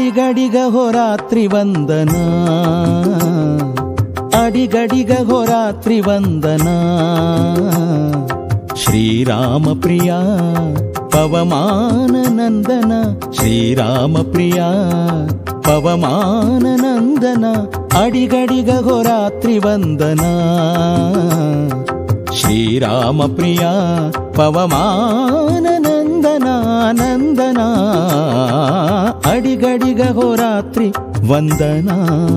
ಅಡಿಗಡಿಗ ಹೋರಾತ್ರಿ ವಂದನ, ಅಡಿಗಡಿಗ ಹೋರಾತ್ರಿ ವಂದನ. ಶ್ರೀರಾಮ ಪ್ರಿಯ ಪವಮಾನ ನಂದನ, ಶ್ರೀರಾಮ ಪ್ರಿಯ ಪವಮಾನ ನಂದನ. ಅಡಿಗಡಿಗ ಹೋರಾತ್ರಿ ವಂದನ, ಶ್ರೀರಾಮ ಪ್ರಿಯ ಪವಮಾನ ನಂದನ ನಂದನ. ಅಡಿಗಡಿಗ ಹೋರಾತ್ರಿ ವಂದನ.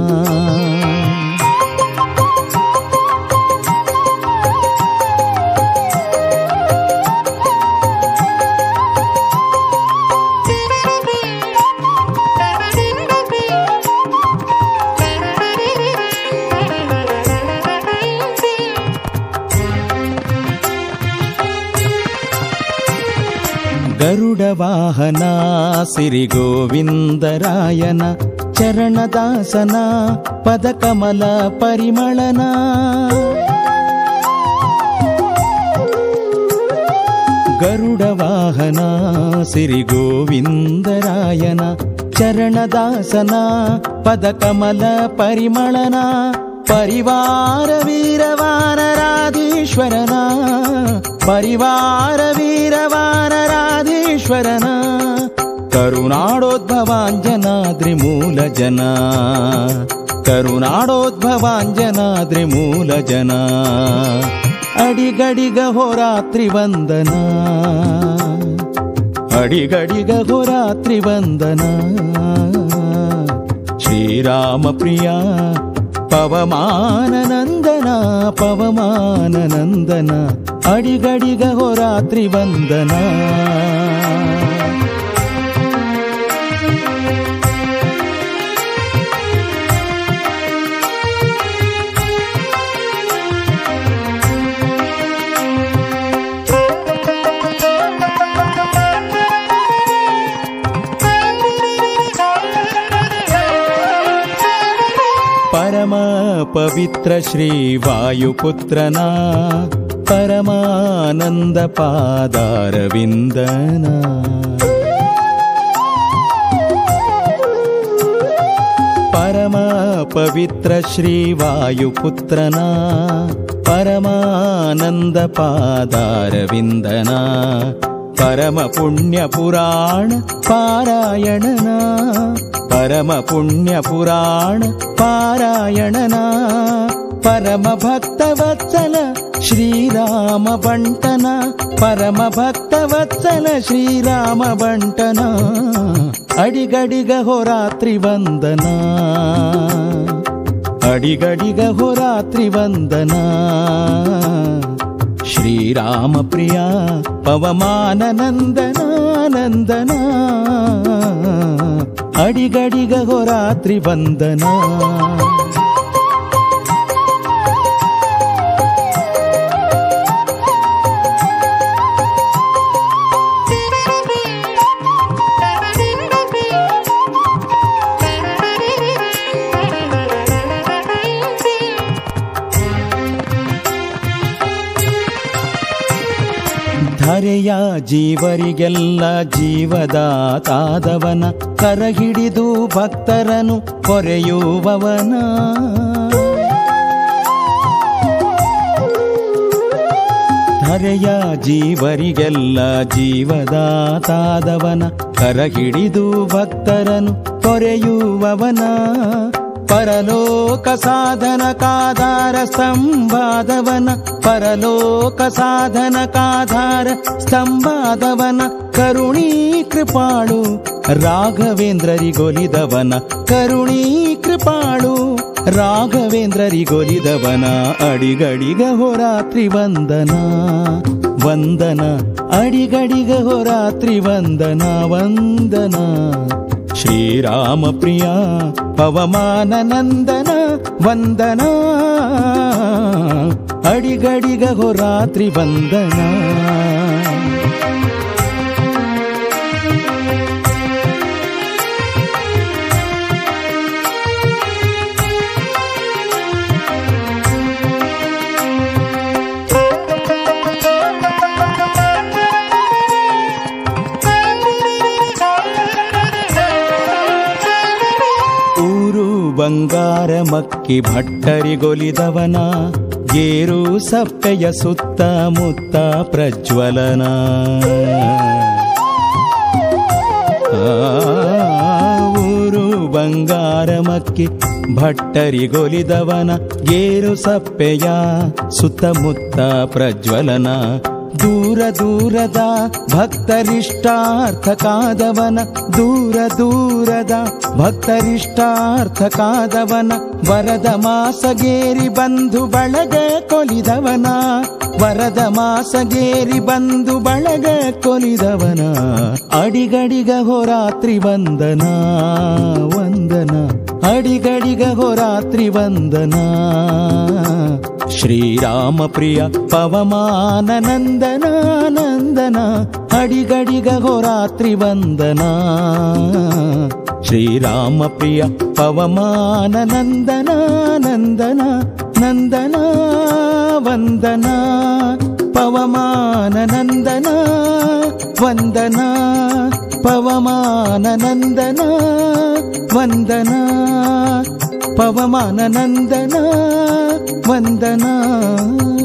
ಗರುಡ ವಾಹನ ಸಿರಿ ಗೋವಿಂದರಾಯನ ಚರಣದಾಸನ ಪದಕಮಲ ಪರಿಮಳನ. ಗರುಡ ವಾಹನ ಸಿರಿ ಗೋವಿಂದರಾಯನ ಚರಣದಾಸನ ಪದಕಮಲ ಪರಿಮಳನ. ಪರಿವಾರ ವೀರವಾನರಾಧೀಶ್ವರನ, ಪರಿವಾರ ವೀರವಾನರಾಧೀಶ್ವರನ. ಕರುನಾಡೋದ್ಭವಾಂಜನಾದ್ರಿ ಮೂಲ ಜನ, ಕರುನಾಡೋದ್ಭವಾಂಜನಾದ್ರಿ ಮೂಲ ಜನ. ಅಡಿಗಡಿಗ ಹೋರಾತ್ರಿ ವಂದನ, ಅಡಿಗಡಿಗ ಹೋರಾತ್ರಿ ವಂದನ. ಶ್ರೀರಾಮ ಪ್ರಿಯ ಪವಮಾನ ನಂದನ, ಪವಮಾನ ನಂದನ. ಅಡಿಗಡಿಗ ಹೋರಾತ್ರಿ ವಂದನ. ಪರಮ ಪವಿತ್ರ ಶ್ರೀ ವಾಯುಪುತ್ರನ ಪರಮಾನಂದ ಪಾದಾರವಿಂದನ. ಪರಮ ಪವಿತ್ರ ಶ್ರೀ ವಾಯುಪುತ್ರನ ಪರಮಾನಂದ ಪಾದಾರವಿಂದನ. ಪರಮ ಪುಣ್ಯ ಪುರಾಣ ಪಾರಾಯಣನ, ಪರಮ ಪುಣ್ಯ ಪುರಾಣ ಪಾರಾಯಣನ. ಪರಮ ಭಕ್ತವತ್ಸಲ ಶ್ರೀರಾಮ ಬಂಟನ, ಪರಮ ಭಕ್ತವತ್ಸಲ ಶ್ರೀರಾಮ ಬಂಟನ. ಅಡಿಗಡಿಗ ಹೋರಾತ್ರಿ ವಂದನ, ಅಡಿಗಡಿಗ ಹೋರಾತ್ರಿ ವಂದನ. ಶ್ರೀರಾಮ ಪ್ರಿಯ ಪವಮಾನ ನಂದನ ನಂದನ. ಅಡಿಗಡಿಗ ಹೋರಾತ್ರಿ ವಂದನ. ಧರೆಯ ಜೀವರಿಗೆಲ್ಲ ಜೀವದಾತಾದವನ, ಕರಹಿಡಿದು ಭಕ್ತರನು ಕೊರೆಯುವವನ. ಧರೆಯ ಜೀವರಿಗೆಲ್ಲ ಜೀವದಾತಾದವನ, ಕರಹಿಡಿದು ಭಕ್ತರನು ಕೊರೆಯುವವನ. ಪರಲೋಕ ಸಾಧನ ಕಾಧಾರ ಸ್ತಂಭಾದವನ, ಪರಲೋಕ ಸಾಧನ ಕಾಧಾರ ಸ್ತಂಭಾದವನ. ಕರುಣೀ ಕೃಪಾಳು ರಾಘವೇಂದ್ರರಿಗೊಲಿದವನ, ಕರುಣೀ ಕೃಪಾಳು ರಾಘವೇಂದ್ರರಿಗೊಲಿದವನ. ಅಡಿಗಡಿಗ ಹೋರಾತ್ರಿ ವಂದನ ವಂದನ, ಅಡಿಗಡಿಗ ಹೋರಾತ್ರಿ ವಂದನ ವಂದನ. ಶ್ರೀರಾಮ ಪ್ರಿಯ ಪವಮಾನ ನಂದನ ವಂದನ. ಅಡಿಗಡಿಗ ಹೋರಾತ್ರಿ ವಂದನ. ಬಂಗಾರ ಮಕ್ಕಿ ಭಟ್ಟರಿಗೊಲಿದವನ ಗೇರು ಸಪ್ಪೆಯ ಸುತ್ತಮುತ್ತ ಪ್ರಜ್ವಲನ. ಊರು ಬಂಗಾರ ಮಕ್ಕಿ ಭಟ್ಟರಿಗೊಲಿದವನ ಗೇರು ಸಪ್ಪೆಯ ಸುತ್ತಮುತ್ತ ಪ್ರಜ್ವಲನ. ದೂರ ದೂರದ ಭಕ್ತರಿಷ್ಟಾರ್ಥ ಕಾದವನ, ದೂರ ದೂರದ ಭಕ್ತರಿಷ್ಟಾರ್ಥ ಕಾದವನ. ವರದ ಮಾಸಗೇರಿ ಬಂಧು ಬಳಗ ಕೊಲಿದವನ, ವರದ ಮಾಸಗೇರಿ ಬಂಧು ಬಳಗ ಕೊಲಿದವನ. ಅಡಿಗಡಿಗ ಹೋರಾತ್ರಿ ವಂದನ ವಂದನ, ಅಡಿಗಡಿಗ ಹೋರಾತ್ರಿ ವಂದನ. ಶ್ರೀರಾಮ ಪ್ರಿಯ ಪವಮಾನ ನಂದನ ನಂದನ, ಅಡಿಗಡಿಗ ಹೋರಾತ್ರಿ ವಂದನ. ಶ್ರೀರಾಮ ಪ್ರಿಯ ಪವಮಾನ ನಂದನ ನಂದನ ನಂದನ ವಂದನ. ಪವಮಾನ ನಂದನ ವಂದನ, ಪವಮಾನ ನಂದನ ವಂದನ, ಪವಮಾನ ನಂದನ ವಂದನ.